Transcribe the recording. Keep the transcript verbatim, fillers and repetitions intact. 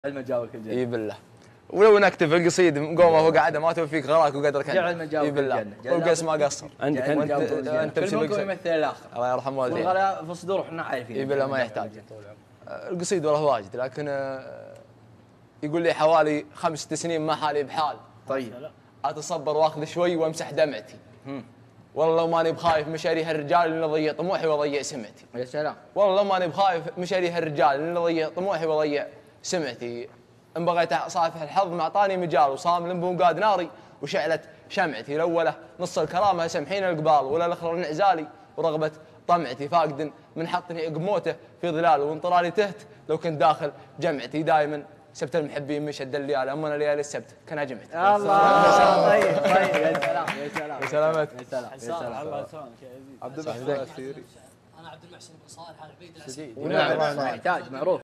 المجاوب كل جنة. اي بالله. ولو نكتب القصيد قومه وقعده ما توفيك غراك وقدرك جعل المجاوب اي بالله. والقيس ما قصر. عندك انت انت كل منكم يمثل الاخر. الله يرحم والديك. والغلاء في الصدور احنا عارفين. اي بالله ما يحتاج. القصيد والله واجد لكن يقول لي حوالي خمس ست سنين ما حالي بحال. طيب. اتصبر واخذ شوي وامسح دمعتي. والله لو ماني بخايف مشاري هالرجال اللي ضيع طموحي وضيع سمعتي. يا سلام. والله لو ماني بخايف مشاري هالرجال اللي ضيع طموحي وضيع سمعتي. ان بغيت اصافح الحظ ما اعطاني مجال وصام لمبونقاد ناري وشعلت شمعتي. الاوله نص الكرامه سمحين القبال ولا الاخر انعزالي ورغبه طمعتي. فاقد من حطني اقموته في ظلال وانطرالي تهت لو كنت داخل جمعتي. دائما سبت المحبين مشد الليالي امنا ليالي السبت كان جمعتي. الله طيب طيب يا سلام يا سلام يا سلامت يا سلام يا سلام. الله يسلمك يا عزيز. عبد المحسن السيري. انا عبد المحسن بن صالح العبيد العسيري. ونعم ما يحتاج معروف.